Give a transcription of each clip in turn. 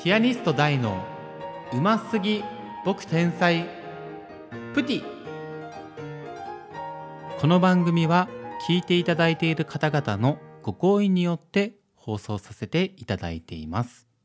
ピアニスト大のうますぎ僕天才プティ。この番組は聞いていただいている方々のご好意によって放送させていただいています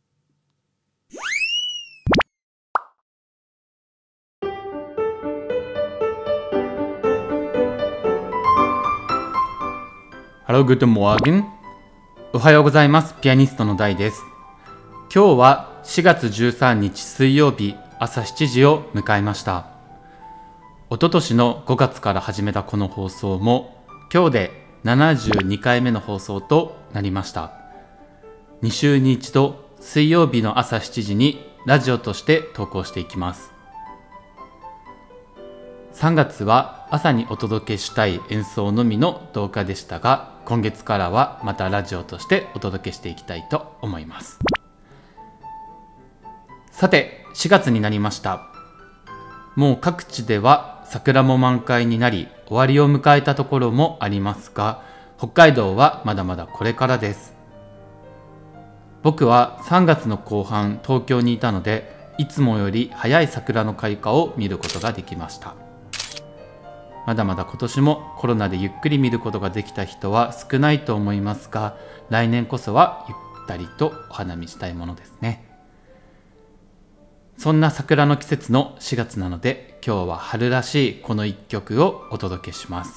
。Hallo, guten Morgen。おはようございます。ピアニストの大です。今日は4月13日水曜日朝7時を迎えました。一昨年の5月から始めたこの放送も今日で72回目の放送となりました。2週に1度水曜日の朝7時にラジオとして投稿していきます。3月は朝にお届けしたい演奏のみの動画でしたが、今月からはまたラジオとしてお届けしていきたいと思います。さて、4月になりました。もう各地では桜も満開になり、終わりを迎えたところもありますが、北海道はまだまだこれからです。僕は3月の後半、東京にいたので、いつもより早い桜の開花を見ることができました。まだまだ今年もコロナでゆっくり見ることができた人は少ないと思いますが、来年こそはゆったりとお花見したいものですね。そんな桜の季節の4月なので、今日は春らしいこの一曲をお届けします。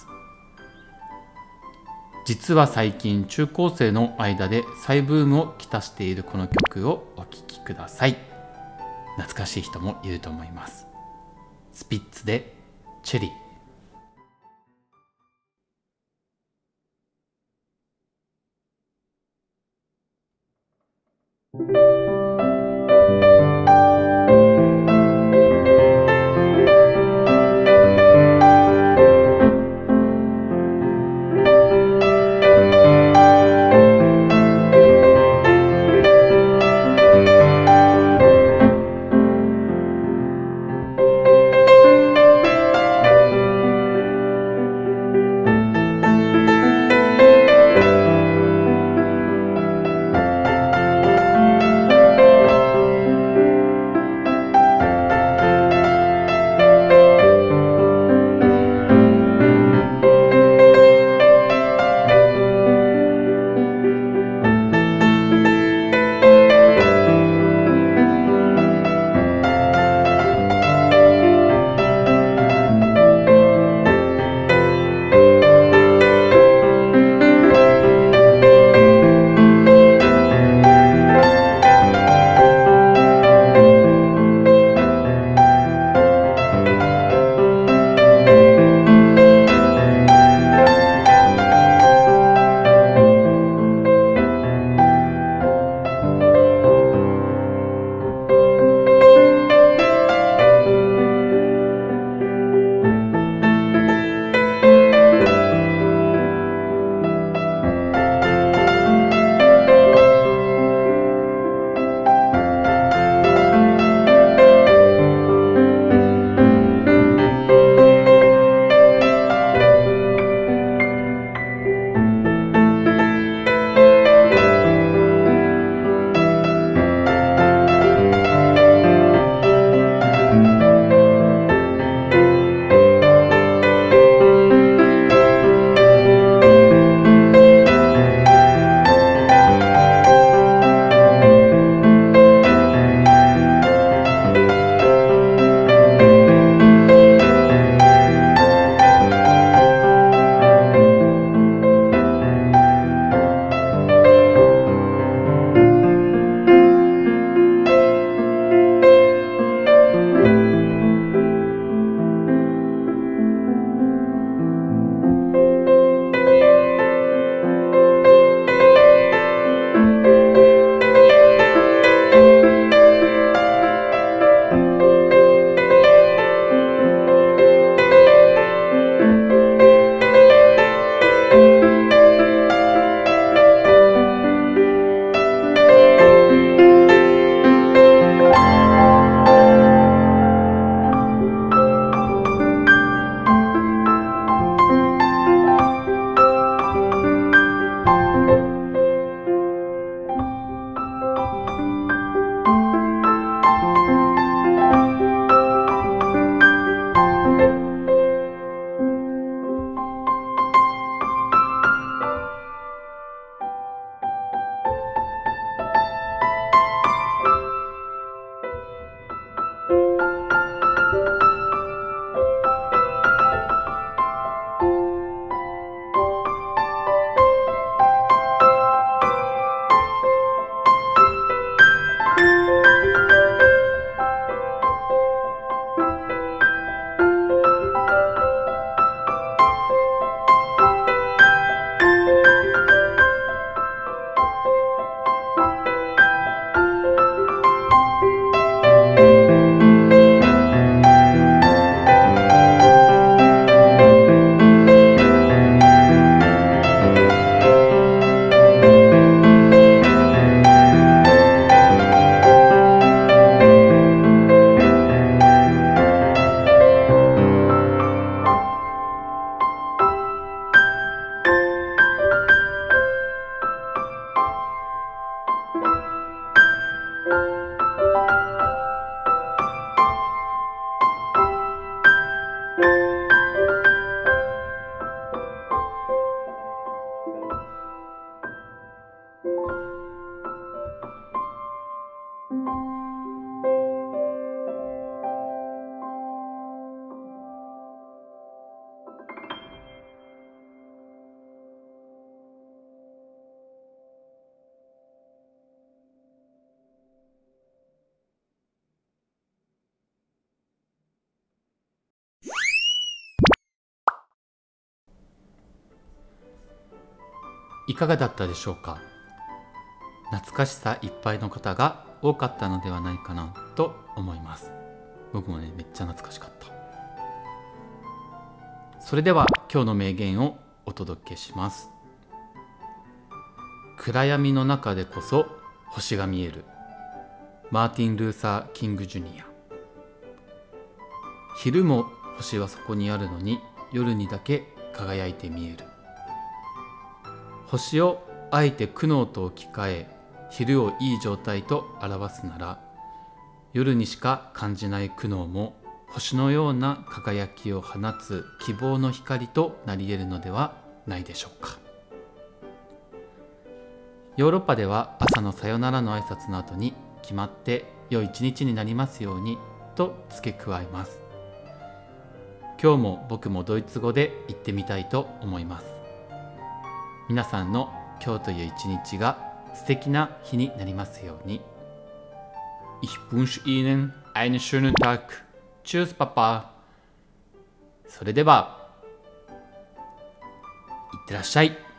実は最近中高生の間で再ブームをきたしているこの曲をお聴きください。懐かしい人もいると思います。スピッツでチェリー。 いかがだったでしょうか。懐かしさいっぱいの方が多かったのではないかなと思います。僕もね、めっちゃ懐かしかった。それでは今日の名言をお届けします。暗闇の中でこそ星が見える。マーティン・ルーサー・キング・ジュニア。昼も星はそこにあるのに、夜にだけ輝いて見える。星をあえて苦悩と置き換え、昼をいい状態と表すなら、夜にしか感じない苦悩も星のような輝きを放つ希望の光となり得るのではないでしょうか。ヨーロッパでは朝のさよならの挨拶の後に、決まって良い一日になりますようにと付け加えます。今日も僕もドイツ語で言ってみたいと思います。皆さんの今日という一日が素敵な日になりますように。Ich wünsche Ihnen einen schönen Tag. Tschüss, Papa. それでは、いってらっしゃい。